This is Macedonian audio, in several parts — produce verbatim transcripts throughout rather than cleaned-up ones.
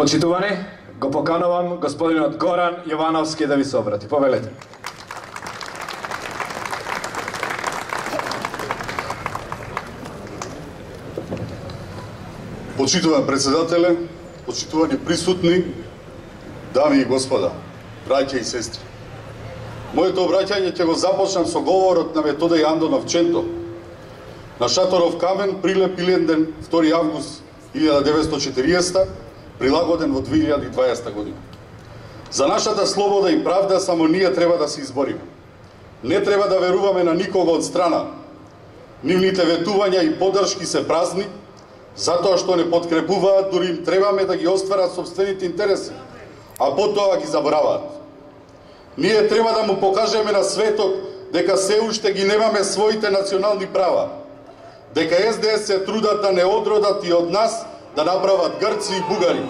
Почитувани, го поканувам господинот Горан Јовановски да ви се обрати. Повелете. Почитуван председателе, почитувани присутни, дами и господа, браќа и сестри. Моето обраќање ќе го започнам со говорот на Методе Андонов Ченто. На шаторов камен прилеп Иленден втори август илјада деветстотини и четириесета, прилагоден во две илјади и дваесета година. За нашата слобода и правда само ние треба да се избориме. Не треба да веруваме на никого од страна. Нивните ветувања и поддршки се празни, затоа што не подкрепуваат, дури им требаме да ги остварат собствените интереси, а потоа ги забораваат. Ние треба да му покажеме на светот дека се уште ги немаме своите национални права, дека Ес Де Ес се трудат да не одродат и од нас да направат грци и бугари.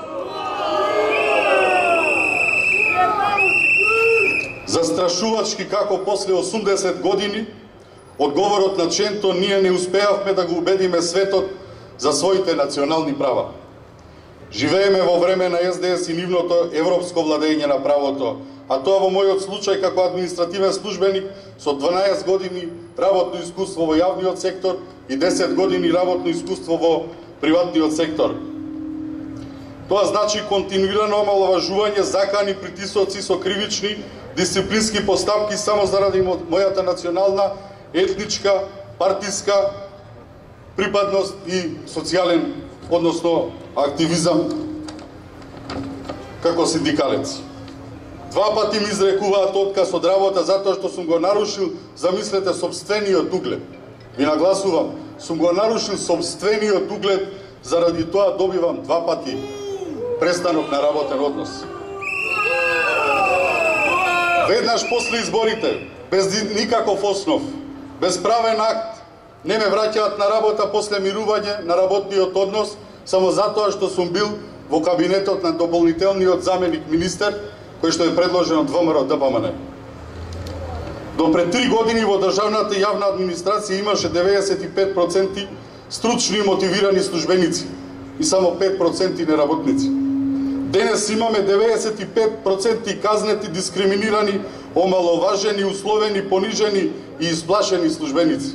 Застрашувачки како после осумдесет години, од говорот на Ченто ние не успеавме да го убедиме светот за своите национални права. Живееме во време на Ес Де Ес и нивното европско владење на правото, а тоа во мојот случај како административен службеник со дванаесет години работно искуство во јавниот сектор и десет години работно искуство во приватниот сектор. Тоа значи континуирано омаловажување, закани, притисоци со кривични, дисциплински постапки само заради мојата национална, етничка, партиска припадност и социјален, односно активизам како синдикалец. Два пати ми изрекуваат отказ од работа затоа што сум го нарушил, замислете, собствениот углед. Ви нагласувам, сум го нарушил собствениот углед, заради тоа добивам два пати престанок на работен однос. Веднаш после изборите, без никаков основ, без правен акт, не ме враќаат на работа после мирување на работниот однос, само затоа што сум бил во кабинетот на дополнителниот заменик министер, кој што е предложен од Вэ Ем Ер Д П М Н. До пред три години во државната јавна администрација имаше деветдесет и пет проценти стручни и мотивирани службеници и само пет проценти неработници. Денес имаме деветдесет и пет проценти казнети, дискриминирани, омаловажени, условени, понижени и исплашени службеници.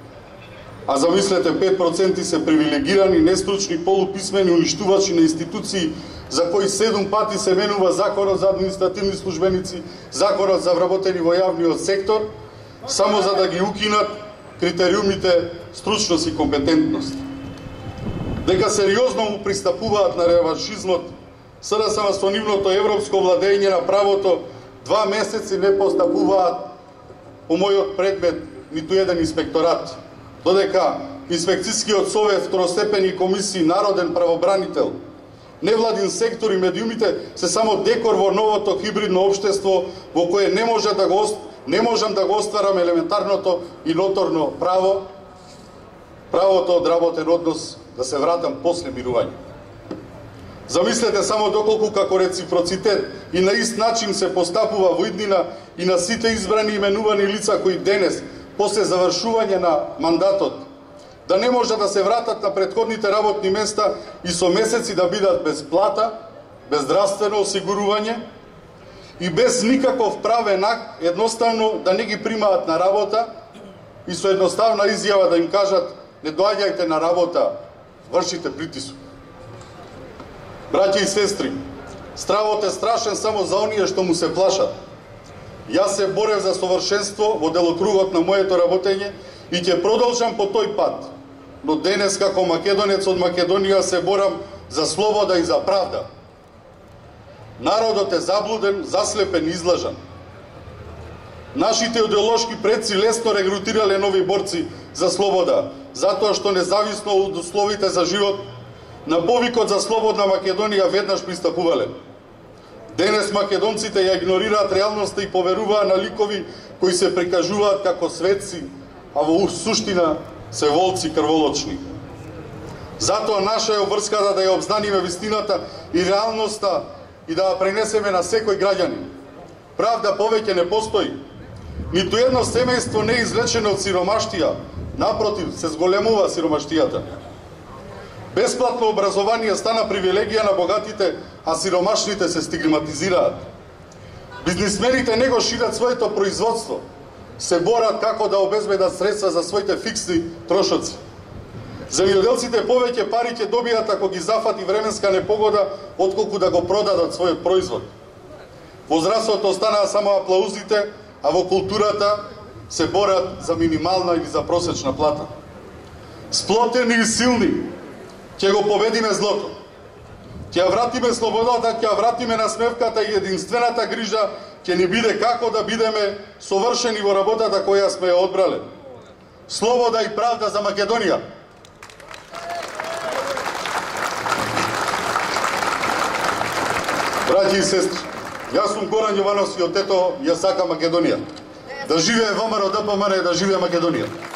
А замислете, пет проценти се привилегирани, нестручни, полуписмени, уништувачи на институции, за кои седум пати се менува Законот за административни службеници, Законот за вработени во јавниот сектор, само за да ги укинат критериумите стручност и компетентност. Дека сериозно му пристапуваат на реваншизмот, СДСМ со нивното европско владење на правото, два месеци не постапуваат по мојот предмет ниту еден инспекторат, додека инспекцијскиот совет, второстепени комисии, народен правобранител, невладин сектор и медиумите се само декор во новото хибридно општество во кое не може да го не можам да го остварам елементарното и ноторно право, правото од работен однос да се вратам после мирување. Замислете само доколку како реципроцитет и на ист начин се постапува во иднина и на сите избрани и именувани лица кои денес, после завршување на мандатот, да не може да се вратат на претходните работни места и со месеци да бидат без плата, без здравствено осигурување и без никаков правен акт, едноставно да не ги примаат на работа и со едноставна изјава да им кажат не доаѓајте на работа, вршите притисок. Браќа и сестри, стравот е страшен само за оние што му се плашат. Јас се борев за совршенство во делокругот на моето работење и ќе продолжам по тој пат. Но денес како македонец од Македонија се борам за слобода и за правда. Народот е заблуден, заслепен и излажан. Нашите идеолошки предци лесно регрутирале нови борци за слобода, затоа што независно од условите за живот, на повикот за слободна Македонија веднаш пристапувале. Денес македонците ја игнорираат реалноста и поверуваат на ликови кои се прикажуваат како светци, а во суштина се волци крволочни. Затоа наша е обврската да ја обзнаниме вистината и реалноста и да ја пренесеме на секој граѓанин. Правда повеќе не постои. Ниту едно семејство не е излечено од сиромаштија, напротив, се зголемува сиромаштијата. Бесплатно образование стана привилегија на богатите, а сиромашните се стигматизираат. Бизнисмените не го шират своето производство, се борат како да обезбедат средства за своите фиксни трошоци. Земјоделците повеќе пари ќе добијат ако ги зафати временска непогода, отколку да го продадат својот производ. Во здравството останаа само аплаузите, а во културата се борат за минимална или за просечна плата. Сплотени и силни ќе го победиме злото. Ќе ја вратиме слободата, ќе ја вратиме насмевката и единствената грижа ќе ни биде како да бидеме совршени во работата која сме ја одбрале. Слобода и правда за Македонија. Браќи и сестри, јас сум Горан Јовановски од Тето, ја сакам Македонија. Да живее ВМРО ДПМН, да живее Македонија.